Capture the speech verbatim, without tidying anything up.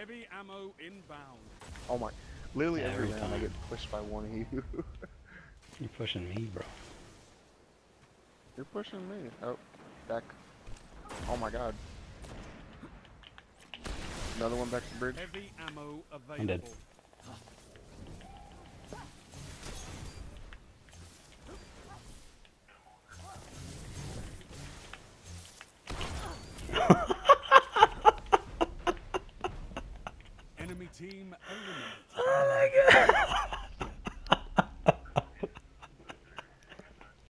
Heavy ammo inbound. Oh my. Literally Yeah, every every round I time. get pushed by one of you. You're pushing me, bro. You're pushing me. Oh, back. Oh my god. Another one back to bridge. Heavy ammo I'm dead. available.